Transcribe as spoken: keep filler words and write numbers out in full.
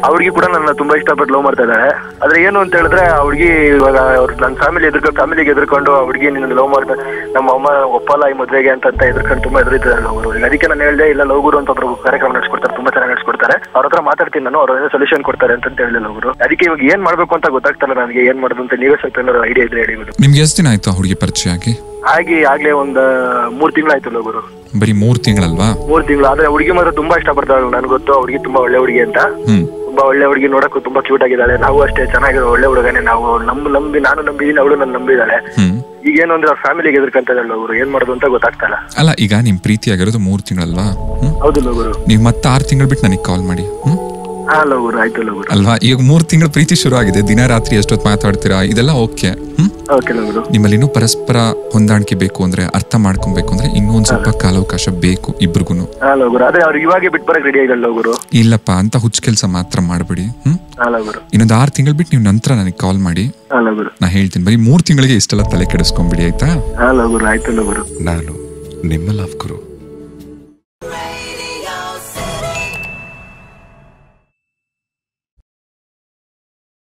ಅವ್ರಿಗೆ ಕೂಡ ನನ್ನ ತುಂಬಾ ಇಷ್ಟಪಟ್ಟು ಲವ್ ಮಾಡ್ತಾ ಇದ್ದಾರೆ. ಆದ್ರೆ ಏನು ಅಂತ ಹೇಳಿದ್ರೆ ಆ ಹುಡುಗಿ ಇವಾಗ ಅವ್ರು ನನ್ನ ಫ್ಯಾಮಿಲಿ ಎದುರ್ಕೊಂಡು ಫ್ಯಾಮಿಲಿಗೆ ಎದುರ್ಕೊಂಡು ಆ ಹುಡುಗಿ ನಿನ್ನ ಲವ್ ಮಾಡ್ತಾ ನಮ್ಮ ಅಮ್ಮ ಒಪ್ಪಲ್ಲ ಈ ಮದ್ವೆಗೆ ಅಂತ ಅಂತ ಎದುರ್ಕೊಂಡು ತುಂಬಾ ಎದುರಿದ್ದಾರೆ ಅವರು. ಅದಕ್ಕೆ ನಾನು ಹೇಳಿದೆ ಇಲ್ಲ ಲವ್ ಗುರು ಅಂತ ಒಬ್ರು ಕಾರ್ಯಕ್ರಮ ನಡೆಸ್ಕೊಡ್ತಾರೆ, ತುಂಬಾ ಚೆನ್ನಾಗಿ ನಡೆಸ್ಕೊಡ್ತಾರೆ, ಅವ್ರ ಹತ್ರ ಮಾತಾಡ್ತೀನಿ ನಾನು, ಅವ್ರ ಸೊಲ್ಯೂಷನ್ ಕೊಡ್ತಾರೆ ಅಂತ ಹೇಳಿಲ್ಲ ಅವರು. ಅದಕ್ಕೆ ಇವಾಗ ಏನ್ ಮಾಡ್ಬೇಕು ಅಂತ ಗೊತ್ತಾಗ್ತಲ್ಲ ನನಗೆ, ಏನ್ ಮಾಡೋದು ಅಂತ ನೀವೇ ಸ್ವಲ್ಪ ಏನಾದ್ರು ಐಡಿಯಾ ಇದ್ರೆ ಹೇಳಿ. ನಿಮ್ಗೆ ಎಷ್ಟು ದಿನ ಆಯ್ತು ಆ ಹುಡುಗಿ ಪರಿಚಯ ಆಗಿ? ಹಾಗೆ ಆಗ್ಲೇ ಒಂದ್ ಮೂರ್ ತಿಂಗಳಾಯ್ತು ಲೋಗುರು. ಬರೀ ಮೂರ್ ತಿಂಗಳಲ್ವಾ? ಮೂರ್ ತಿಂಗಳು. ಆದ್ರೆ ಹುಡುಗಿ ಮಾತ್ರ ತುಂಬಾ ಇಷ್ಟ ಪಡ್ತಾಳೆ, ನನ್ಗೆ ಗೊತ್ತು ಹುಡುಗಿ ತುಂಬಾ ಒಳ್ಳೆ ಹುಡುಗಿ ಅಂತ. ತುಂಬಾ ಒಳ್ಳೆ ಹುಡುಗಿ, ನೋಡಕ್ಕೂ ತುಂಬಾ ಕ್ಯೂಟ್ ಆಗಿದ್ದಾಳೆ. ನಾವು ಅಷ್ಟೇ ಚೆನ್ನಾಗಿರೋ ಒಳ್ಳೆ ಹುಡುಗನೇ. ನಾವು ನಮ್ ನಂಬಿ ನಾನು ನಂಬಿದೀನಿ, ಅವಳು ನನ್ನ ನಂಬಿದಾಳೆ. ಈಗ ಏನು ಅಂದ್ರೆ ಅವ್ರ ಫ್ಯಾಮಿಲಿಗೆ ಎದುರ್ಕಂತ ಇದ್ದಾಳೆ ಅವರು, ಏನ್ ಮಾಡೋದು ಅಂತ ಗೊತ್ತಾಗ್ತಲ್ಲ. ಅಲ್ಲ ಈಗ ನಿಮ್ ಪ್ರೀತಿ ಆಗಿರೋದು ಮೂರ್ ತಿಂಗಳಲ್ವಾ? ಹೌದು ಲೋಗುರು. ನೀವ್ ಮತ್ತೆ ಆರ್ ತಿಂಗಳು ಬಿಟ್ಟು ನನಗೆ ಕಾಲ್ ಮಾಡಿ. ಹ್ಮ್ ಅಲ್ವಾ? ಈಗ ಮೂರ್ ತಿಂಗಳ ಪ್ರೀತಿ ಶುರು ಆಗಿದೆ, ದಿನ ರಾತ್ರಿ ಎಷ್ಟೊತ್ತು ಮಾತಾಡ್ತೀರಾ, ಇದೆಲ್ಲ ಓಕೆ. ನಿಮ್ಮಲ್ಲಿ ಇನ್ನೂ ಪರಸ್ಪರ ಹೊಂದಾಣಿಕೆ ಬೇಕು ಅಂದ್ರೆ, ಅರ್ಥ ಮಾಡ್ಕೊಬೇಕು ಅಂದ್ರೆ ಇನ್ನೂ ಒಂದ್ ಸ್ವಲ್ಪ ಕಾಲಾವಕಾಶ ಬೇಕು ಇಬ್ರಿಗೂ. ಇಲ್ಲಪ್ಪ ಅಂತ ಹುಚ್ಚ ಕೆಲ್ಸ ಮಾತ್ರ ಮಾಡ್ಬೇಡಿ. ಹ್ಮ್ ಇನ್ನೊಂದ್ ಆರ್ ತಿಂಗಳು ಬಿಟ್ಟು ನೀವು ನಂತರ ನನಗೆ ಕಾಲ್ ಮಾಡಿ, ನಾ ಹೇಳ್ತೀನಿ. ಬರೀ ಮೂರ್ ತಿಂಗಳಿಗೆ ಇಷ್ಟೆಲ್ಲ ತಲೆ ಕೆಡಿಸ್ಕೊಂಡ್ಬಿಡಿ, ಆಯ್ತಾ? ನಾನು ನಿಮ್ಮ ಲವ್ ಗುರು.